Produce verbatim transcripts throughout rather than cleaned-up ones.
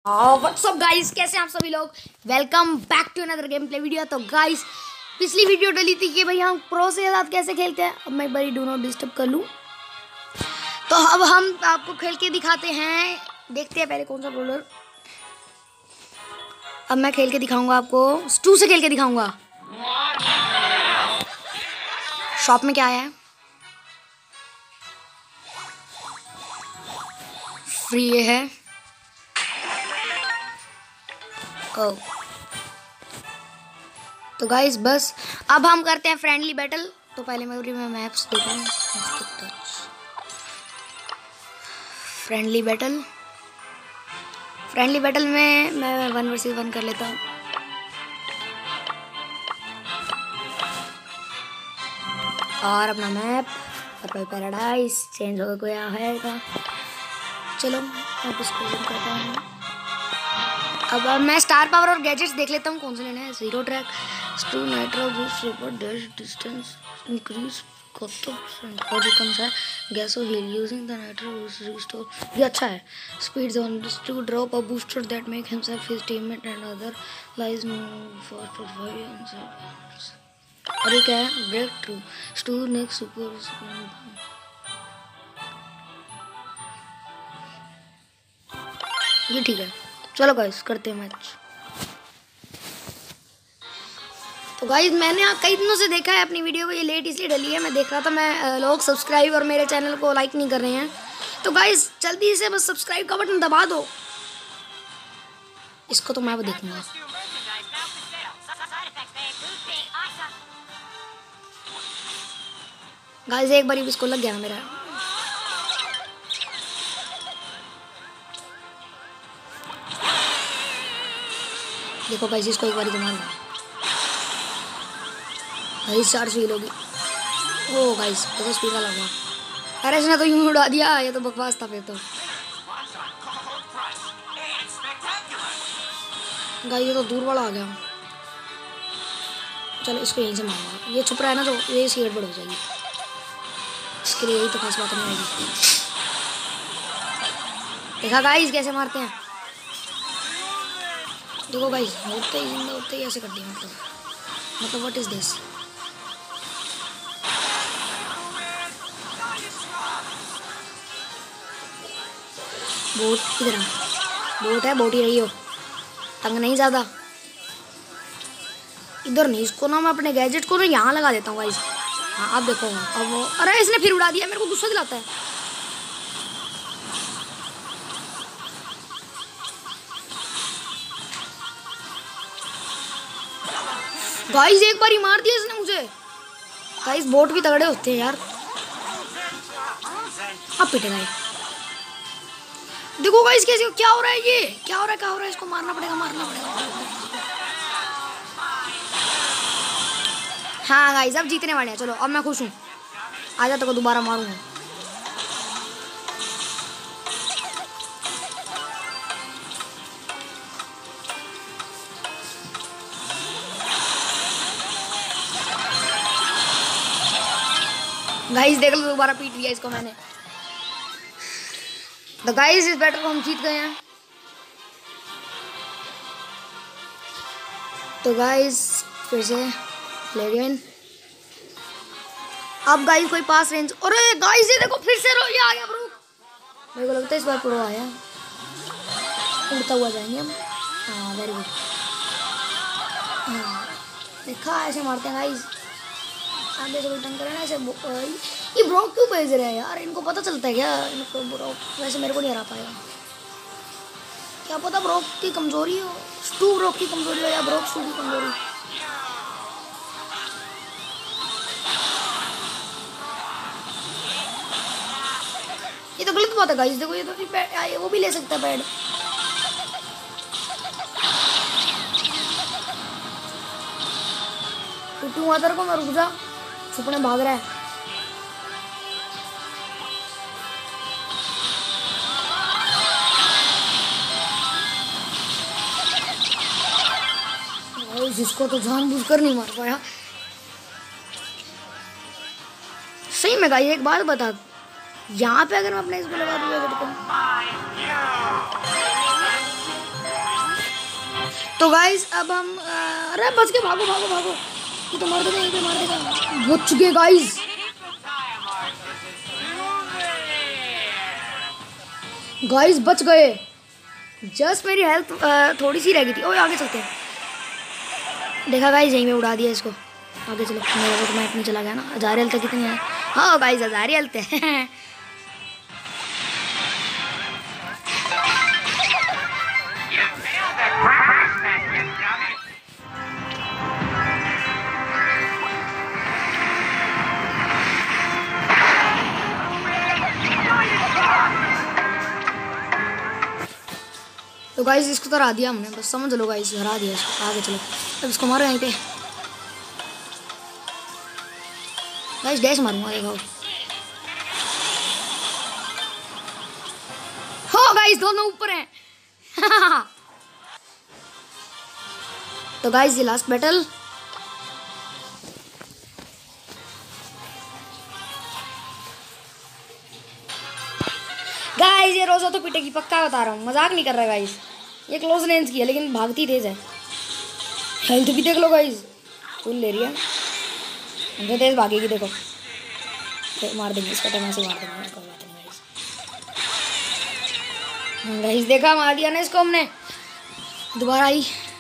What's up guys, कैसे हैं आप सभी लोग। Welcome back to another game play video. तो गाइस पिछली वीडियो डली थी कि भाई हम प्रो से साथ कैसे खेलते हैं। अब मैं एक बार डू नॉट डिस्टर्ब कर लूँ तो अब हम आपको खेल के दिखाते हैं। देखते हैं पहले कौन सा रोलर। अब मैं खेल के दिखाऊंगा आपको, स्टू से खेल के दिखाऊंगा। शॉप में क्या है, फ्री ये है। ओ तो गाइस बस अब हम करते हैं फ्रेंडली बैटल। तो पहले मैं मैं मैप्स देखूँ। फ्रेंडली बैटल फ्रेंडली बैटल में मैं वन वर्सेस वन कर लेता हूँ। और अपना मैप पर्पल पैराडाइज चेंज हो गया है का। चलो अब इसको विन करता हूँ। अब अब मैं स्टार पावर और गैजेट्स देख लेता हूँ कौन से लेने हैं। Zero track, stew, nitro, boost, super dash, distance increase और जो कम है गैसो heal using the nitro restore. ये अच्छा है। Speed on to drop a booster that make himself his teammate and other lies move fast for five. और ये क्या है, break through, stew next super. ये ठीक है। चलो गाइस करते हैं मैच। तो गाइस मैंने कई दिनों से देखा है अपनी वीडियो को, ये लेट इसलिए डली है। मैं देख रहा था मैं लोग सब्सक्राइब और मेरे चैनल को लाइक नहीं कर रहे हैं। तो गाइस जल्दी से बस सब्सक्राइब का बटन दबा दो। इसको तो मैं वो देखूंगा। गाइस एक बार इसको लग गया मेरा। देखो गाइस इसको एक बार तो मारूंगा। गाइस चार फील होगी। ओ गाइस देखो स्पीड वाला हुआ। अरे इसने तो यूं उड़ा दिया, ये तो बकवास था फिर तो। गाइस ये तो दूर वाला आ गया। चलो इसको यहीं से मारूंगा। ये छुप रहा है ना तो ये इसकी गड़बड़ हो जाएगी। इसके लिए यही तो खास बात नहीं आएगी। देखा गाइस कैसे मारते हैं। देखो गाइस होते ही जिंदा होते ही ऐसे कर दिया। मतलब मतलब व्हाट इज दिस। बोट किधर है? बोट है, बोट ही रही हो, तंग नहीं ज़्यादा। इधर नहीं, इसको ना मैं अपने गैजेट को ना यहाँ लगा देता हूँ गाइस। हाँ अब देखो अब वो, अरे इसने फिर उड़ा दिया। मेरे को गुस्सा दिलाता है। गाइस एक बार ही मार दिया इसने मुझे। गाइस बोट भी तगड़े होते हैं यार। अब पिटेगा ये। देखो गाइस कैसे क्या हो रहा है, ये क्या हो रहा है, क्या हो रहा है। इसको मारना पड़ेगा, मारना पड़ेगा। हाँ गाइस अब जीतने वाले हैं। चलो अब मैं खुश हूँ। आजा तो को दोबारा मारूंगा। गाइस देख लो दोबारा पीट दिया इसको मैंने। तो गाइस इस बैटल को हम जीत गए हैं। तो गाइस फिर से प्ले अगेन। अब गाइस कोई पास रेंज। अरे गाइस ये देखो फिर से रो ये आ गया ब्रो। मेरे को लगता है इस बार प्रो आया। उड़ता हुआ जाएंगे हम। हाँ वेरी गुड। हाँ देखा ऐसे मारते हैं गाइस। आगे से रिटर्न करें ना ऐसे। ये ब्रोक क्यों भेज रहे हैं यार, इनको पता चलता है क्या इनको ब्रोक। वैसे मेरे को नहीं हरा पाएगा, क्या पता ब्रोक की कमजोरी हो, स्टू ब्रोक की कमजोरी हो या ब्रोक स्टू की कमजोरी। ये तो गलत बात है गाइस। देखो ये तो पैड, वो भी ले सकता है पैड। टूटू मातर को मैं रुक जा, छुपने भाग रहा है। जिसको तो जानबूझकर नहीं मार पाया। सही में गाइस एक बात बता, यहाँ पे अगर मैं अपने इसको लगा दूंगा तो तो गाइस अब हम अरे बच के भागो भागो भागो, ये तो मार देगा, ये तो मार देगा। बच गए गाइस, गाइस बच गए। जस्ट मेरी हेल्थ थोड़ी सी रह गई थी। ओए आगे चलते हैं। देखा गाइस, यहीं में उड़ा दिया इसको। आगे चलो, मेरा वो तो मैप नहीं चला गया ना। हजार हेल्थ कितनी है? हाँ गाइस, हजार हेल्थ है। तो गाइस इसको तो हरा दिया हमने, बस समझ लो गाइस, हरा दिया इसको। आगे चलो, अब इसको मारो यहीं पे। गाइस डैश मारूंगा, देखो। हो गाइस, दोनों ऊपर हैं। तो गाइस ये लास्ट बैटल। गाइस ये रोजा तो पिटेगी, पक्का बता रहा हूँ, मजाक नहीं कर रहा गाइस। ये क्लोज रेंज की है लेकिन भागती तेज है। हेल्थ भी देख लो गाइस, फुल ले रही है। हमसे तेज भागेगी, देखो। तो मार देंगे इसको, टमा से मार देंगे, कोई बात नहीं गाइस। गाइस देखा, मार दिया ना इसको हमने। दोबारा आई,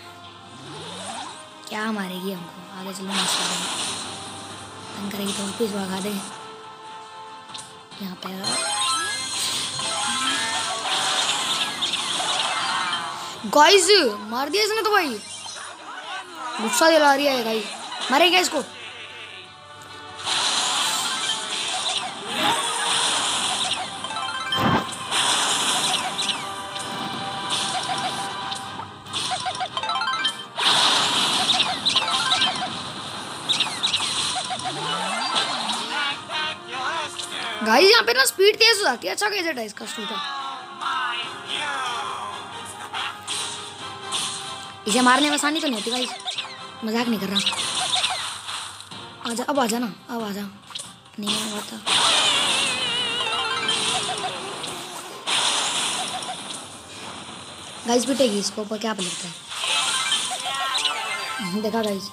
क्या मारेगी हमको। आगे चलो, नाश्ता देंगे, तंग करेगी तो वापिस भगा देंगे। यहाँ पे गाइस मार दिया इसने तो भाई, गुस्सा दिला रही है गाइस। मारेगा इसको। गाइस यहाँ पे ना स्पीड तेज हो जाती है। अच्छा गैजेट है इसका, स्टूटा। इसे मारने में आसानी तो नहीं होती गाइस, मजाक नहीं कर रहा। आजा, अब आजा ना, अब आजा। नहीं आता गाइस, पिटेगी इसको, पर क्या लगता है। देखा गाइस,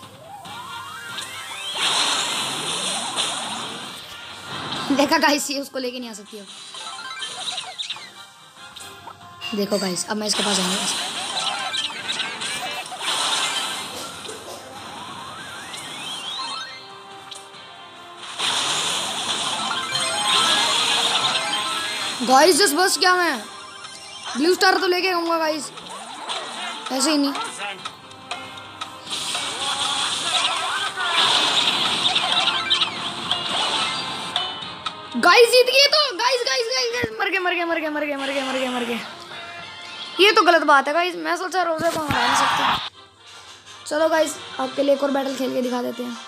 देखा गाइस, ये उसको लेके नहीं आ सकती अब। देखो गाइस, अब मैं इसके पास जाऊंगा। गाइस जस्ट बस, क्या मैं ब्लू स्टार तो लेके आऊंगा गाइस, ऐसे ही नहीं। गाइस जीत गए तो। गाइस गाइस गाइस मर गए मर गए मर गए मर गए मर गए मर गए मर गए। ये तो गलत बात है गाइस, मैं सोचा रोजे को हरा नहीं सकते। चलो गाइस, आपके लिए एक और बैटल खेल के दिखा देते हैं।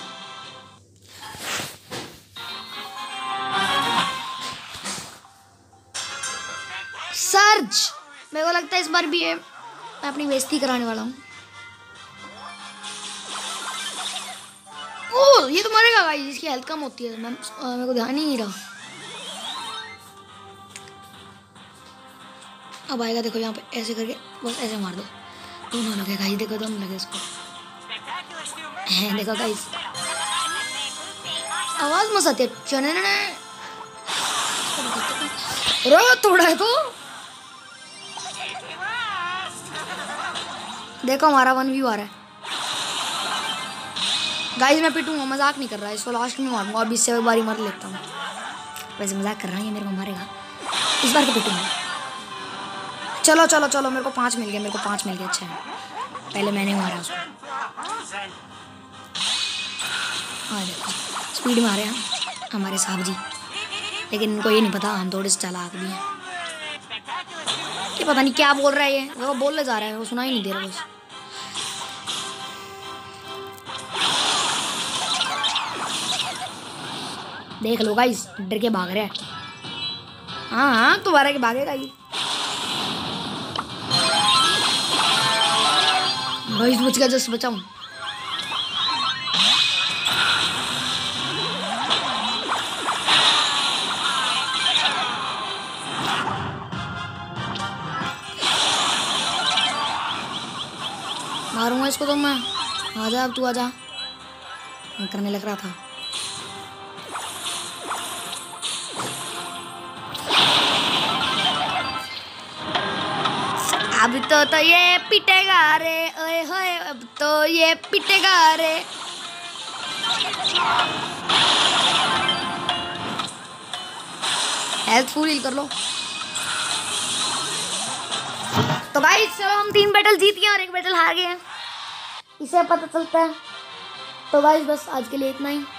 सर्ज, मेरे को लगता है इस बार भी है मैं अपनी बेइज्जती कराने वाला हूँ। ओह ये तो मरेगा गाइस, इसकी हेल्थ कम होती है। मैं मेरे को ध्यान ही नहीं रहा। अब आएगा, देखो यहाँ पे ऐसे करके बस ऐसे मार दो। दोनों लगे गाइस, देखो दोनों लगे इसको। हैं देखो गाइस, आवाज मस्त आती है। चने रो थोड़ा है तो देखो, हमारा वन व्यू आ रहा है गाइस। मैं पिटूंगा, मजाक नहीं कर रहा है, इसको लास्ट में मारूंगा। अब इससे एक बारी मार लेता हूँ। वैसे मजाक कर रहा है, ये मेरे को मारेगा इस बार तो पिटूंगा। चलो चलो चलो, मेरे को पाँच मिल गए, मेरे को पाँच मिल गए। अच्छा है, पहले मैंने मारा उसको। हाँ देखो, स्पीड में आ रहे हैं हमारे साहब जी, लेकिन इनको ये नहीं पता हम थोड़े से चालाक भी हैं। ये पता नहीं क्या बोल रहा है, ये वो बोलने जा रहा है, वो सुना ही नहीं दे रहा बस। देख लो गाइस, डर के भाग रहे हैं। हाँ हाँ तुम्हारा के भागेगा ये। गाइस बच गया, जस्ट बचाऊं। मारूंगा इसको तो मैं। आजा अब तू आजा। मैं करने लग रहा था। अब तो तो ये पिटेगा रे, ओए होए अब तो ये पिटेगा रे। हेल्थ फुल हील कर लो। तो गाइस चलो हम तीन बैटल जीत गए और एक बैटल हार गए हैं, इसे पता चलता है। तो गाइस बस आज के लिए इतना ही।